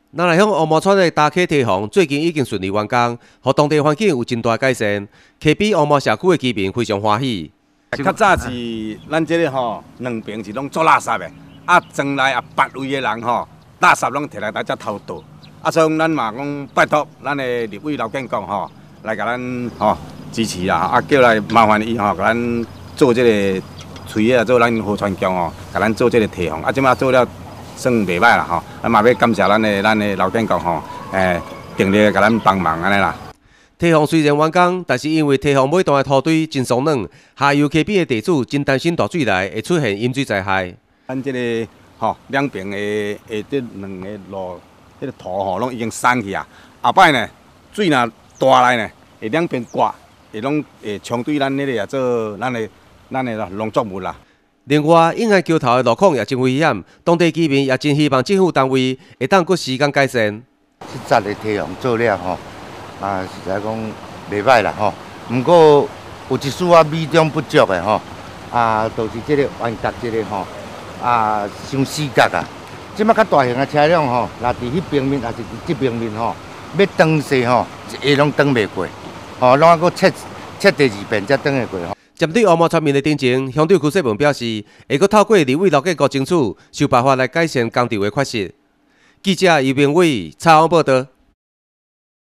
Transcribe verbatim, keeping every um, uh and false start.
南来乡乌毛村的大溪堤防最近已经顺利完工，互当地环境有真大改善。溪边乌毛社区的居民非常欢喜。 较早是咱这个吼，两边是拢做垃圾的，啊，庄内啊八位的人吼，垃圾拢摕来咱遮偷倒。啊，所以咱嘛讲拜托咱的立委刘建国吼，来甲咱吼支持啦，啊，叫来麻烦伊吼，甲咱做这个垂啊，做咱河川江吼，甲咱做这个堤防，啊，即马做了。 算袂歹啦吼，咱嘛要感谢咱的咱的刘建国吼，诶，鼎力甲咱帮忙安尼啦。 堤防虽然完工，但是因为堤防每段的土堆真松软，下游溪边的地主真担心大水来会出现淹水灾害。 咱这个吼两边的诶这两个路，这个土吼拢已经散去啊。后摆呢，水若大来呢，会两边刮，会拢会冲对咱那个啊做咱的咱的农作物啦。 另外，应该桥头的路况也真危险，当地居民也真希望政府单位会当搁时间改善。 即早的堤防做了吼，啊实在讲袂歹啦吼。毋过有一丝仔美中不足的吼，啊，就是即个弯角即个吼，啊，伤死角啊。即摆较大型的车辆吼，若伫迄边面，还是伫即边面吼，要转西吼，一下拢转袂过，吼，拢还搁切切第二遍才转会过吼。 针对乌毛村民的顶情，乡长邱世文表示，会搁透过立委刘建国争取，想办法来改善工地的缺失。记者尤明伟采访报道。